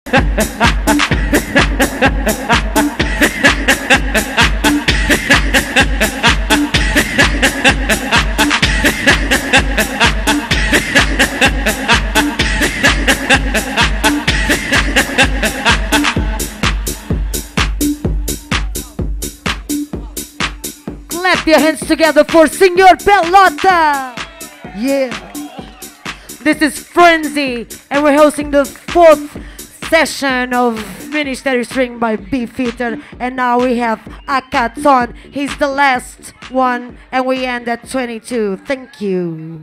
Clap your hands together for Senor Pelota. Yeah. This is Frenzy, and we're hosting the 4th session of Ministerium String by Beefeater, and now we have ACCATONE. He's the last one, and we end at 22. Thank you.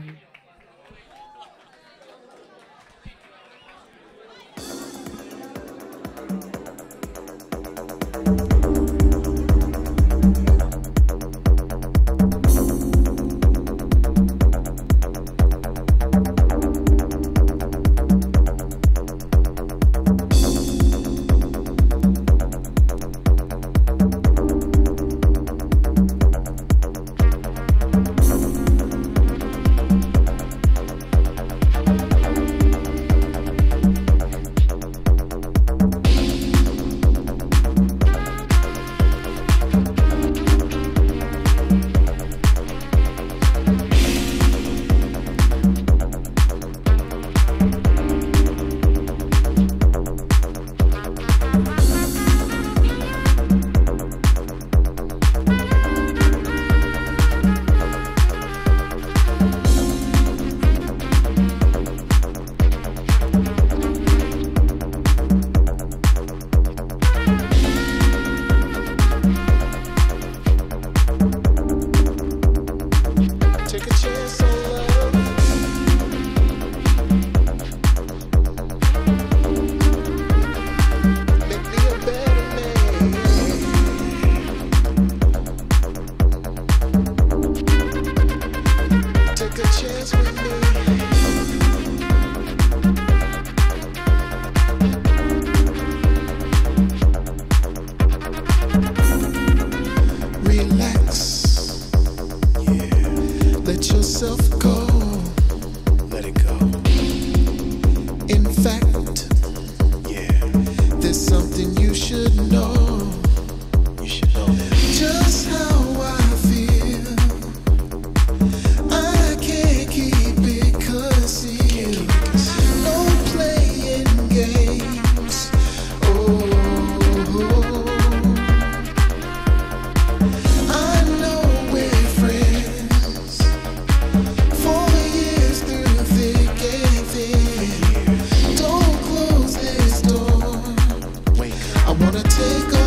Let yourself go. Let it go. In fact, yeah, there's something you should know. You should know just how I feel. I can't keep it concealed. No playing games. Oh. I wanna take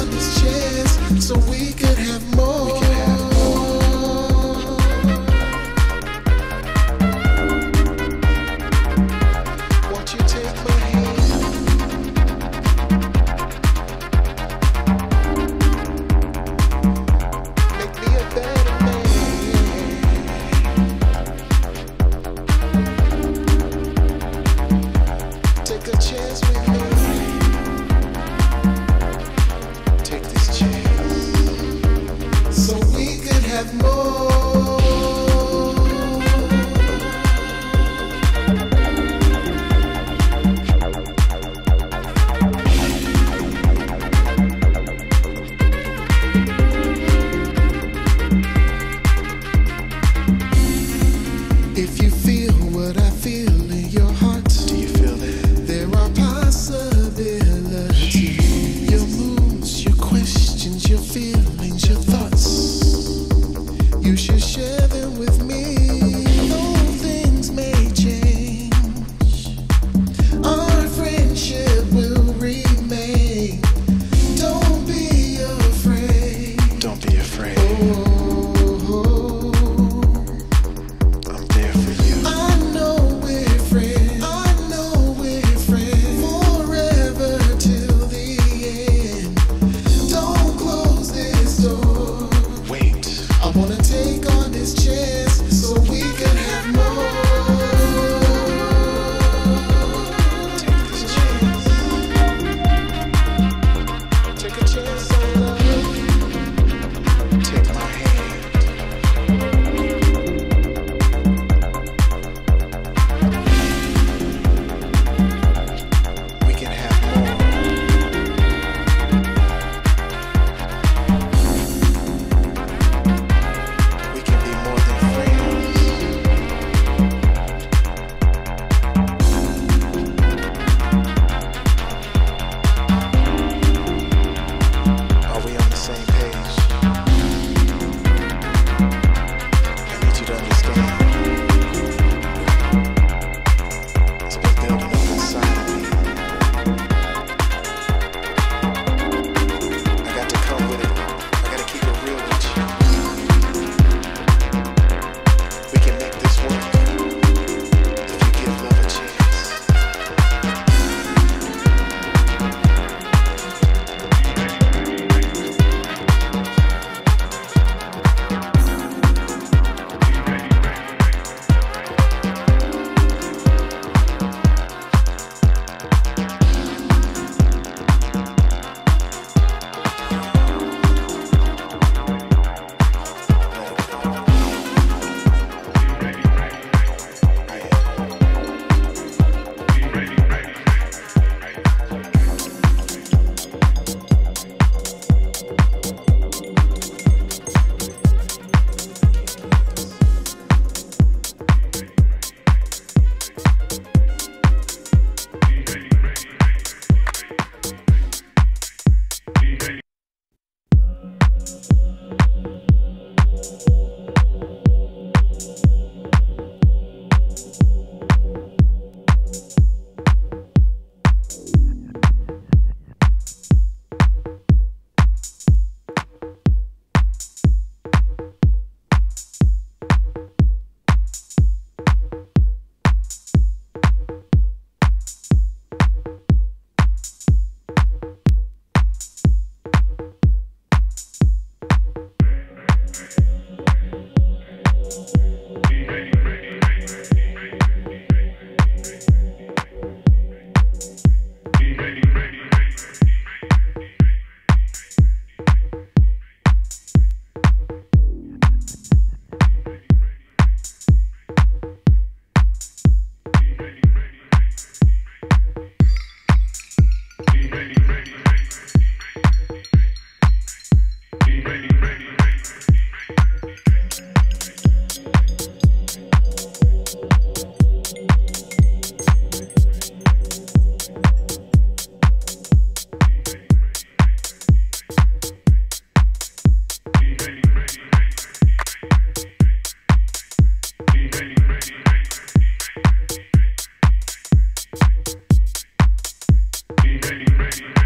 Be ready.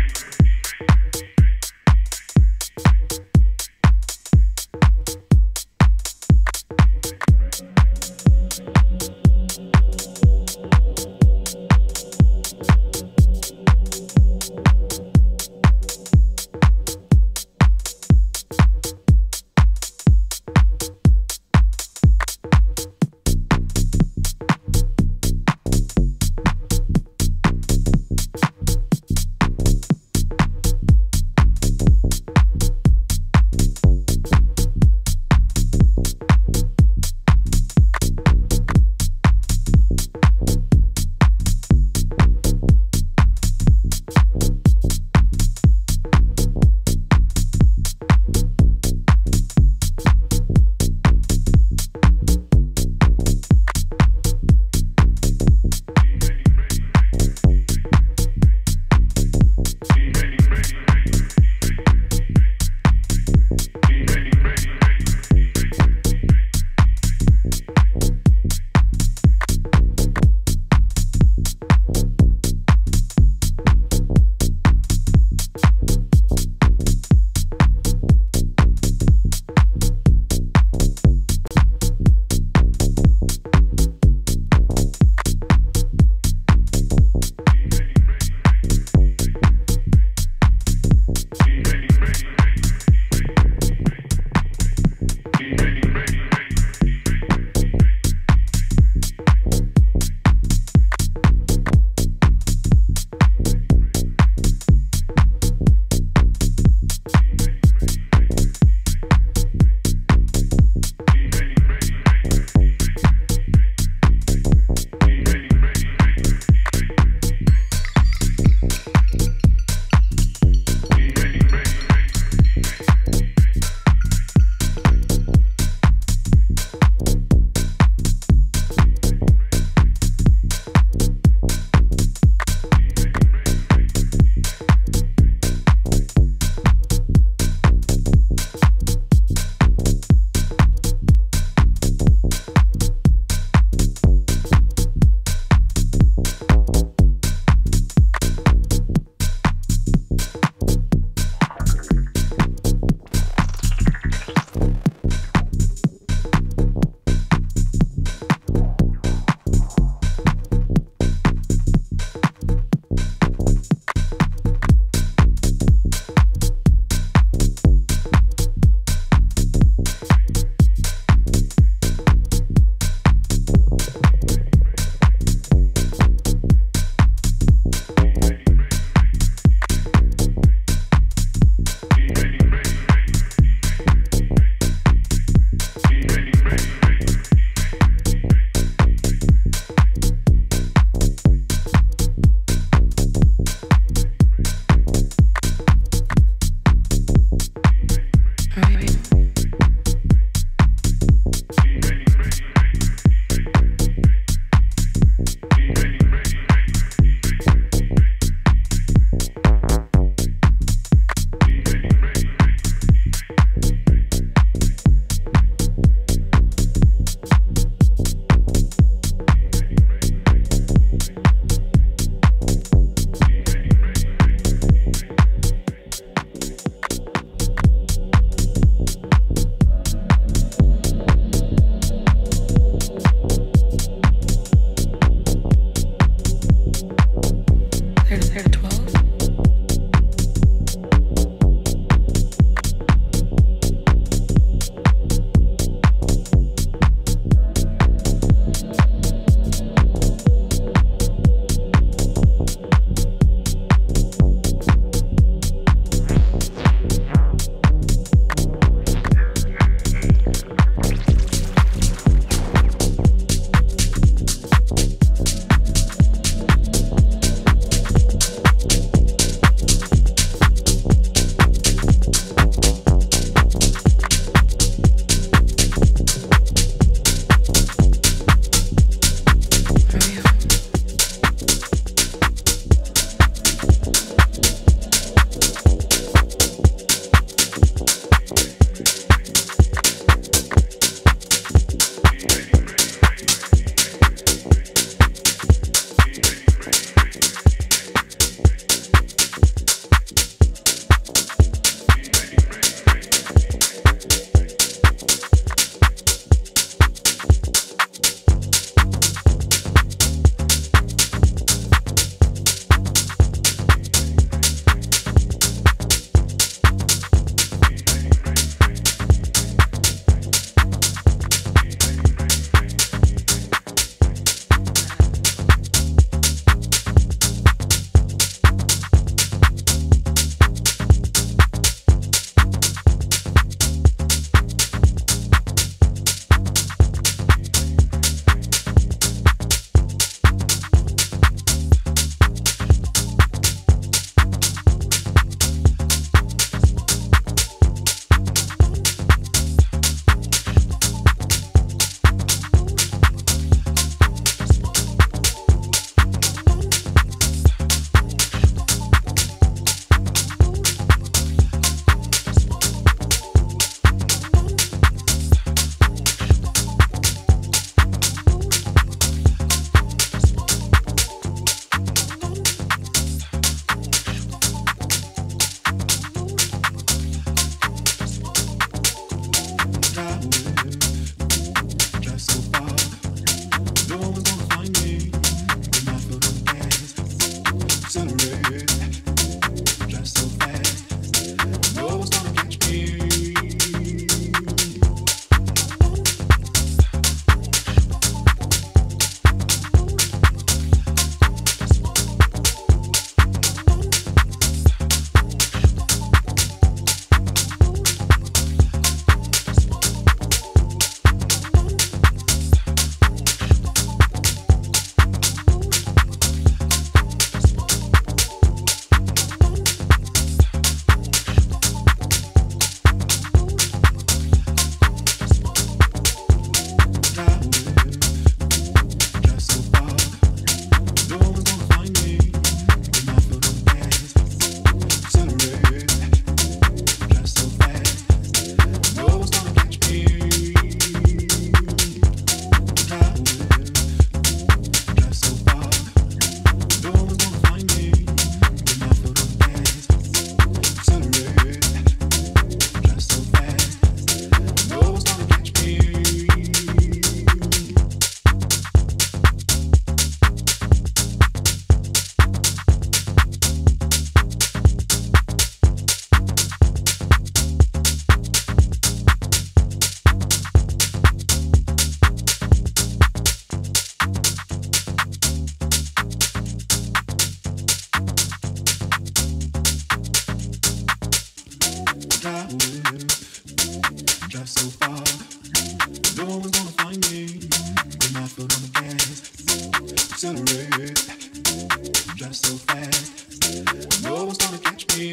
Drive so far, no one's gonna find me. Put my foot on the gas, accelerate. Drive so fast, no one's gonna catch me.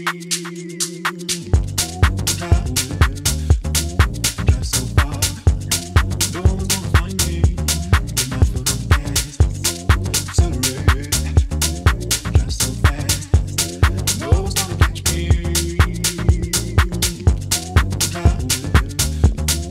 Drive so far, no one's gonna find me. Put my foot on the gas, accelerate. Drive so fast, no one's gonna catch me.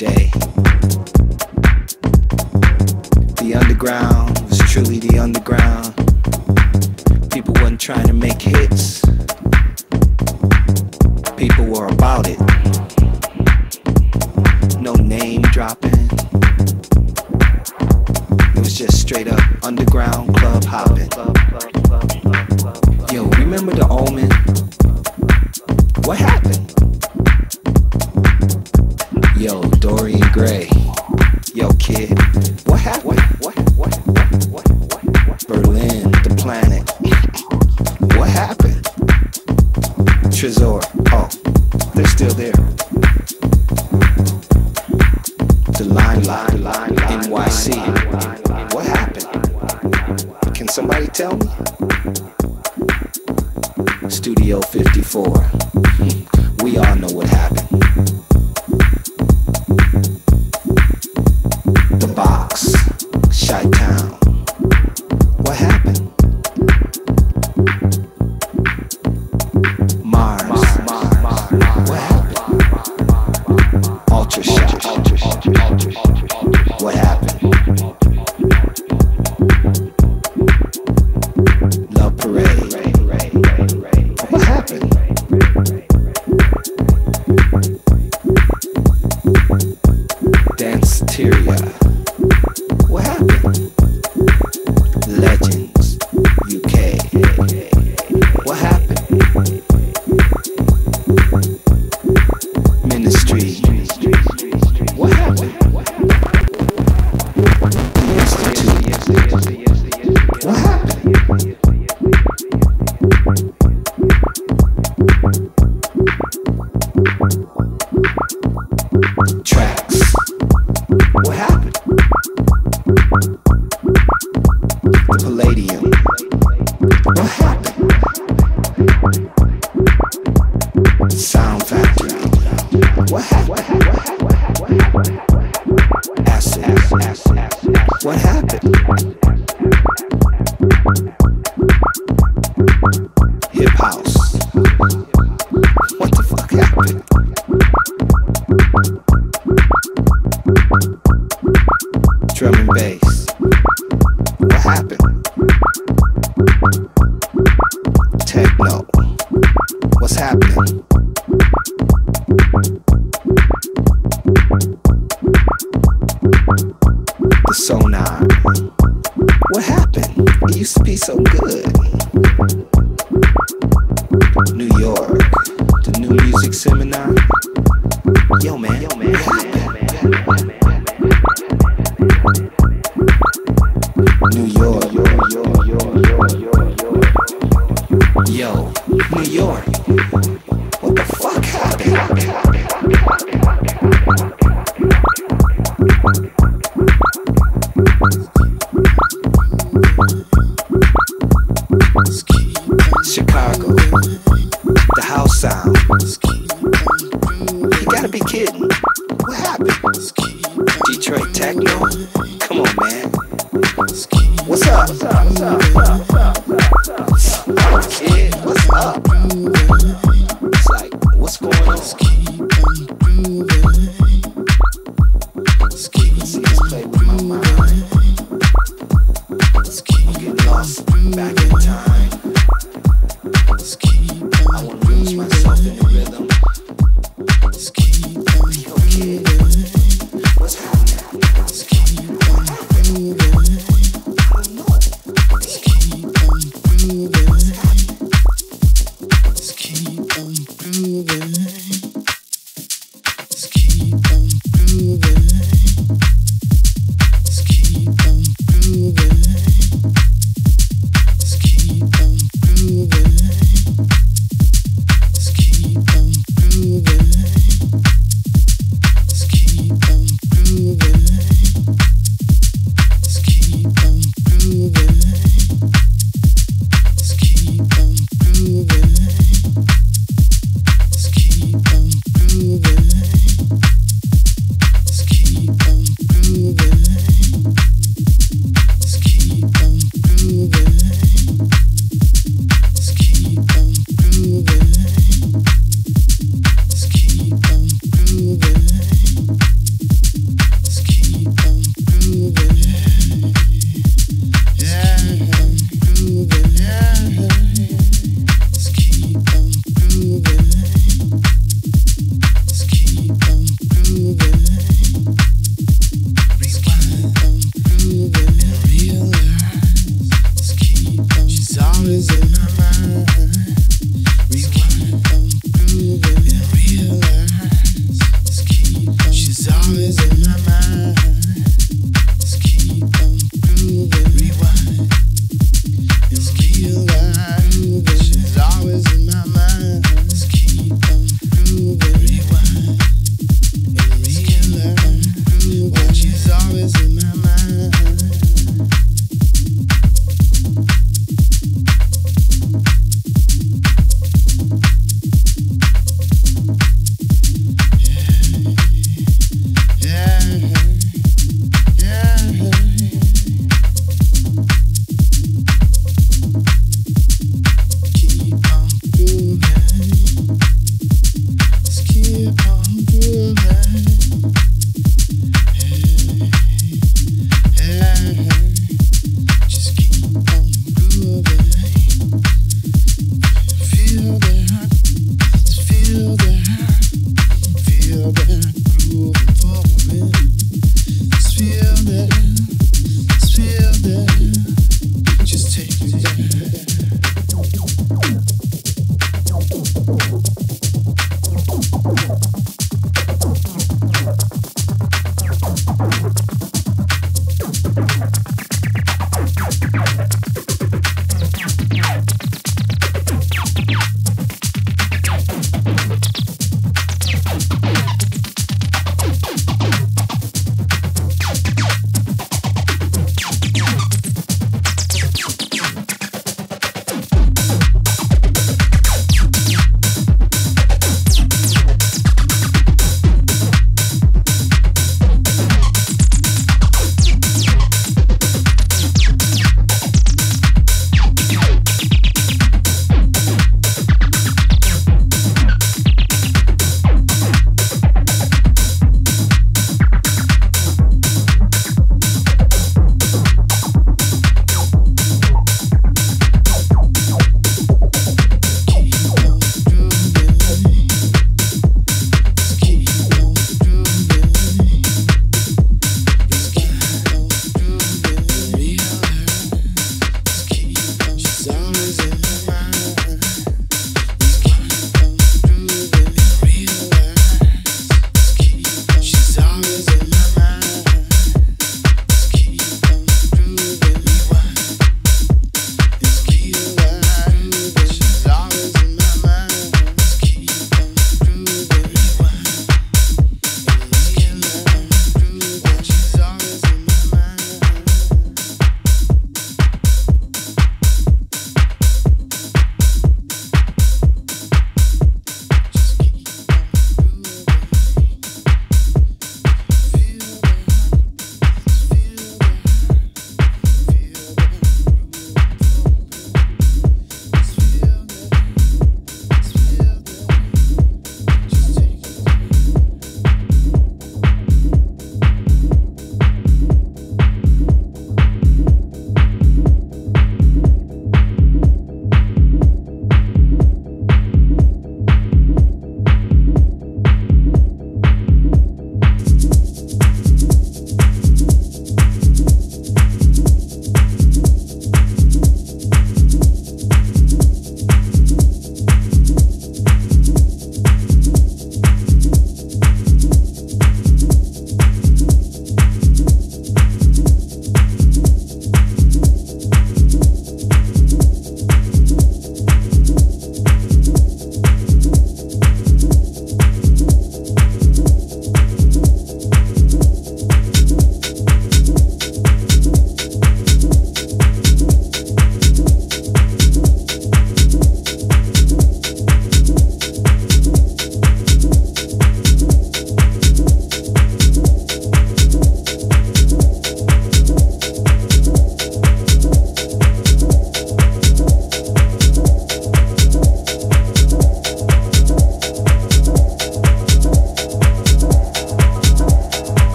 day. The underground was truly the underground. People wasn't trying to make hits. People were about it. No name dropping. It was just straight up underground club hopping. Yo, remember the Omen? What happened? Yo, Dorian Gray. Yo, kid. What happened? Berlin, the planet. What happened? Trezor. Oh, they're still there. The line, NYC. What happened? Can somebody tell me? Studio 54. We all know what happened. The Box, Chi-Town. What happened? Mars. What happened? Ultra Shot. What happened? Love Parade. What happened? Danceteria. What happened? Legends, UK. What happened? Ministry. What happened? The Institute. What happened? Tracks. What happened? The Palladium. What happened? Sound Factory. What happened? Acid. What happened? Hip House. What the fuck happened? Drum and bass. What happened? Techno. What's happening? The Sonar. What happened? It used to be so good. New York. The New Music Seminar. Yo, man. What happened? New York. Yo, New York. What the fuck happened? Chicago. The house sound. You gotta be kidding. What happened? Detroit techno? Come on, man. What's up? Kid, what's up? It's like, what's going on? See this play with my mind. I'm getting lost back in time. I wanna lose myself in the rhythm. Yo, kid, what's happening?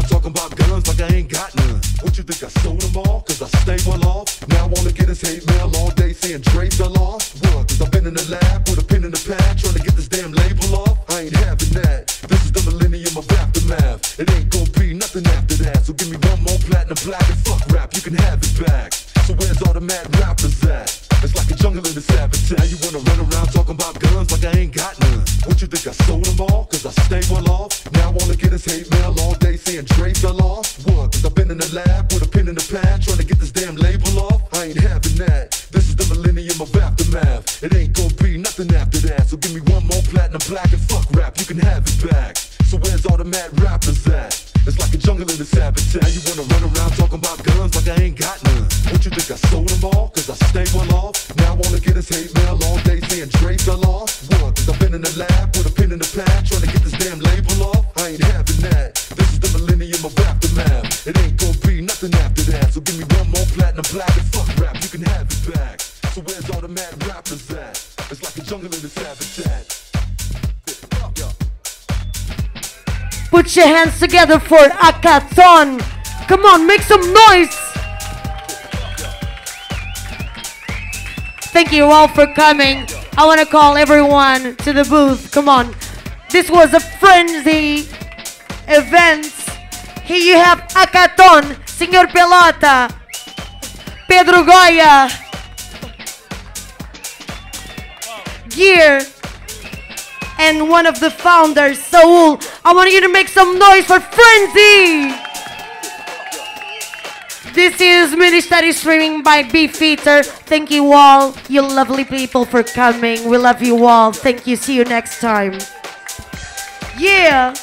around talking about guns like I ain't got none. What you think I sold them all? Cause I stay well off. Now all I get is hate mail all day saying Dre fell off. What? Cause I've been in the lab with a pen in the pad trying to get this damn label off. I ain't having that. This is the millennium of aftermath. It ain't gonna be nothing after that. So give me one more platinum plaque and fuck rap, you can have it back. So where's all the mad rappers at? It's like a jungle in the habitat. Now you wanna run around talking about guns like I ain't got none. What you think I sold them all? Cause I stay well off. Now all I get is hate mail all day saying Dre fell off. What? Cause I've been in the lab with a pen in the pad trying to get this damn label off. I ain't having that. This is the millennium of aftermath. It ain't gonna be nothing after that. So give me one more platinum plaque and fuck rap, you can have it back. So where's all the mad rappers at? It's like a jungle in this habitat. You wanna run around talking about guns like I ain't got none. What you think I sold them all? Cause I stay well off. Now all I get is hate mail all day saying Dre fell off. What? Cause I've been in the lab with a pen in the pad trying to get this damn label off. I ain't having that. This is the millennium of aftermath. It ain't gonna be nothing after that. So give me one more platinum plaque and fuck rap, you can have it back. So where's all the mad rappers at? It's like a jungle in this habitat. Put your hands together for ACCATONE. Come on, make some noise. Thank you all for coming. I want to call everyone to the booth. Come on. This was a frenzy event. Here you have ACCATONE, Senor Pelota, Pedro Goya, Gear, and one of the founders, Saul. I want you to make some noise for Frenzy. This is Ministerium streaming by Beefeater. Thank you all, you lovely people, for coming. We love you all. Thank you. See you next time. Yeah.